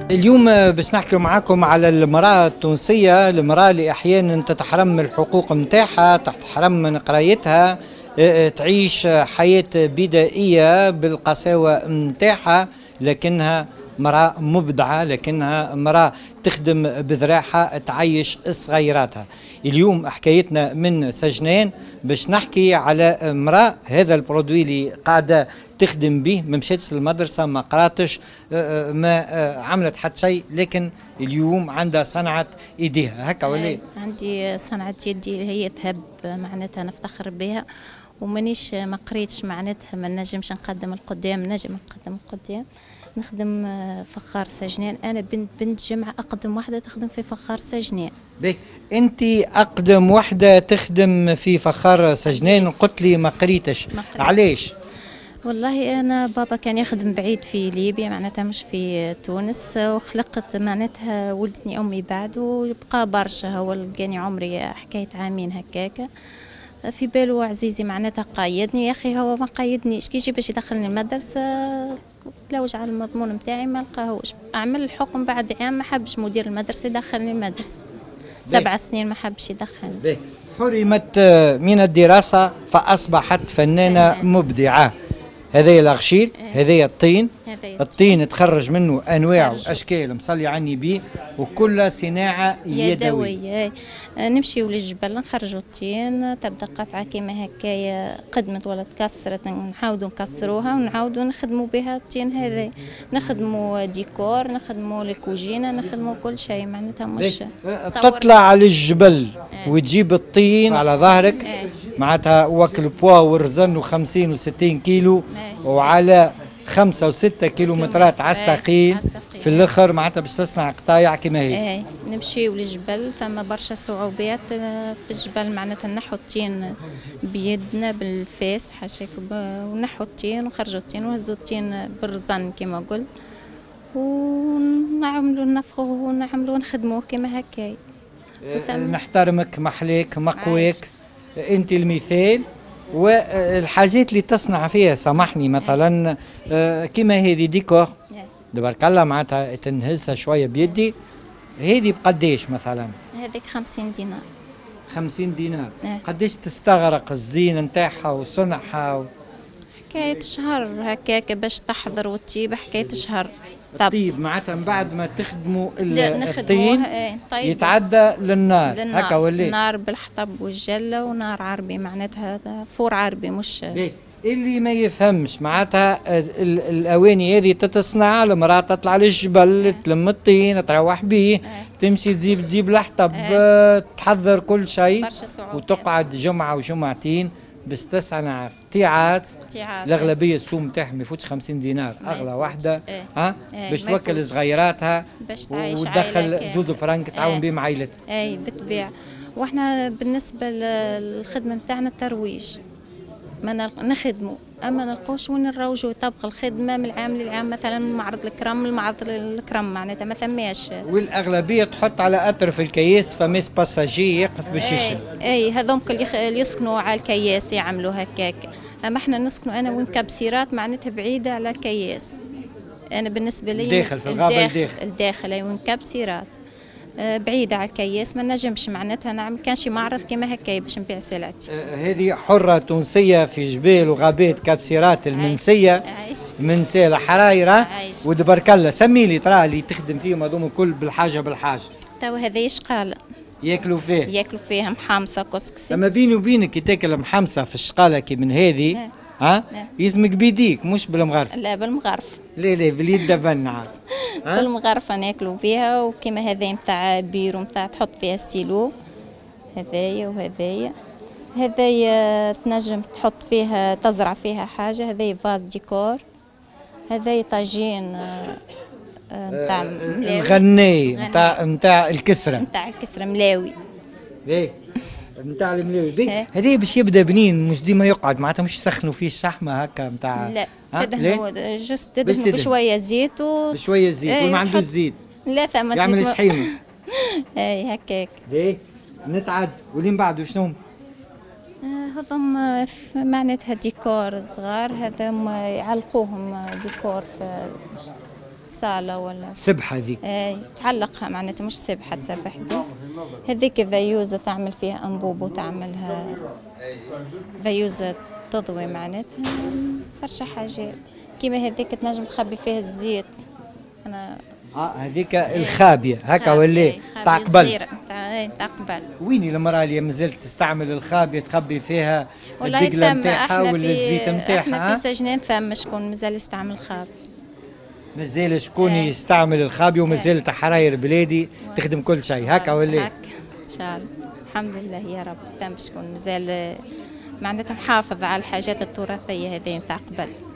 اليوم باش نحكي معاكم على المرأة التونسية، المرأة اللي أحيانا تتحرم من الحقوق متاعها، تتحرم من قرايتها، تعيش حياة بدائية بالقساوة متاعها، لكنها مرأة مبدعة، لكنها مرأة تخدم بذراعها تعيش صغيراتها. اليوم حكايتنا من سجنان باش نحكي على امرأة هذا البرودوي اللي قاعدة تخدم به، ما مشاتش المدرسة، ما قراتش، ما عملت حتى شيء، لكن اليوم عندها صنعة ايديها هكا ولا؟ عندي صنعة يدي اللي هي ذهب، معناتها نفتخر بها، ومانيش ما قريتش معناتها ما نجمش نقدم القدام، نجم نقدم القدام. نخدم فخار سجنان، انا بنت جمعة اقدم واحدة تخدم في فخار سجنان. باهي، انت اقدم وحدة تخدم في فخار سجنان، وقلت لي ما قريتش، علاش؟ والله انا بابا كان يخدم بعيد في ليبيا، معناتها مش في تونس، وخلقت معناتها ولدتني امي بعد، وبقى برشا هو لقاني عمري حكايه عامين هكاكا، في باله عزيزي معناتها قايدني، يا اخي هو ما قايدنيش، كي يجي باش يدخلني المدرسه لوج على المضمون نتاعي ما لقاهوش، اعمل الحكم بعد عام ما حبش مدير المدرسه يدخلني المدرسه، 7 سنين ما حبش يدخلني. حرمت من الدراسة فأصبحت فنانة مبدعة. هذايا الأغشيل، هذايا الطين، الطين تخرج منه أنواع وأشكال مصلي عني بيه، وكل صناعة يدوية. نمشيو للجبل نخرجوا الطين، تبدا قطعة كيما هكايا قدمت ولا تكسرت نحاولوا نكسروها ونعاودوا نخدموا بها الطين هذا، نخدموا ديكور، نخدموا الكوجينة، نخدموا كل شيء معناتها مش تطلع على الجبل وتجيب الطين على ظهرك، معناتها وكل بوا ورزن و50 و60 كيلو، وعلى 5 و6 كيلومترات على الساقين في الاخر، معناتها باش تصنع قطايع كما هي. نمشيو للجبل، فما برشا صعوبات في الجبل، معناتها نحو الطين بيدنا بالفاس حاشاك، ونحو الطين ونخرجوا الطين ونهزوا الطين بالرزن كما قلت، ونعملوا نفخوه ونعملوا نخدموه كما هكاي. نحترمك، محليك، مقواك، انت المثال. والحاجات اللي تصنع فيها سامحني مثلا كيما هذه ديكور تبارك الله، معناتها تنهزها شويه بيدي، هذه بقداش مثلا؟ هذيك 50 دينار. 50 دينار. قداش تستغرق الزينه نتاعها وصنعها حكاية شهر هكاك باش تحضر وتجيب، حكاية شهر. الطيب معناتها من بعد ما تخدموا الطين يتعدى للنار هكا ولا؟ نار بالحطب والجله ونار عربي، معناتها فور عربي مش اللي ما يفهمش، معناتها الاواني هذه تتصنع، المراه تطلع للجبل تلم الطين تروح به، تمشي تجيب الحطب، تحضر كل شيء، وتقعد جمعه وجمعتين باش تصنع قطيعات. الاغلبيه السوم نتاعهم ما يفوتش 50 دينار، اغلى واحده باش توكل صغيراتها وتدخل زوز فرنك تعاون بهم عائلتها. اي بالطبيعه. واحنا بالنسبه للخدمه نتاعنا الترويج ما نخدموا، اما نلقوش وين نروجوا، تبقى الخدمه من العام للعام، مثلا من معرض الكرم لمعرض الكرم، معناتها ما ثماش. والاغلبيه تحط على اطرف الكياس فماس باساجي يقف باش يشري. اي هذوك اللي يسكنوا على الكياس يعملوا هكاك، اما احنا نسكنوا انا وين كابسيرات معناتها بعيده على الكياس. انا بالنسبه لي داخل في الغابه، الداخل اي وين كابسيرات بعيدة على الكياس، ما نجمش معناتها نعمل كان شي معرض كما هكايا باش نبيع سلعتي. هذه حرة تونسية في جبال وغابات كابسيرات المنسية، منسية الحرايرة، ودبرك الله سميلي ترى اللي تخدم فيهم هذوما الكل بالحاجة. توا هذه شقالة ياكلوا فيها محامصة كسكسي. اما بيني وبينك كي تاكل محمصة في الشقالة كي من هذه يزمك بيديك مش بالمغرف. لا بالمغرف. لا باليد دفنعات. بالمغرفة ناكلوا بها، وكما هذا نتاع بيرو نتاع تحط فيها ستيلو، هذايا تنجم تحط فيها تزرع فيها حاجة، هذايا فاز ديكور، هذايا طاجين نتاع الغني نتاع الكسرة ملاوي. نتاع الملاوي. هذه باش يبدا بنين، مش ديما يقعد، معناتها مش يسخنوا فيه الشحمه هكا نتاع. لا تدهنوا جوست تدهنوا بشويه زيت بشويه زيت وما عندوش زيت. لا ثم يعمل شحيمه. اي هكاك. نتعد ولين بعده شنو؟ هذم معناتها ديكور صغار، هذم يعلقوهم ديكور في صالة ولا سبحة ذيك. تعلقها معناتها مش سبحة تسبح بها. هذيك فيوزة تعمل فيها أنبوب وتعملها فيوزة تضوي معناتها برشا حاجات. كيما هذيك تنجم تخبي فيها الزيت. أنا هذيك الخابية هكا ولا تاع قبل؟ تاع قبل. ويني المرأة اللي مازالت تستعمل الخابية تخبي فيها والله الدقلة نتاعها ولا الزيت نتاعها؟ احنا في سجنان ثم شكون مازال يستعمل الخاب. مازال شكون يستعمل الخابية ومازال حراير بلادي تخدم كل شيء هكا ولا؟ هكا ان شاء الله الحمد لله يا رب. ثم شكون مازال معناتها محافظ على الحاجات التراثية هذه نتاع قبل.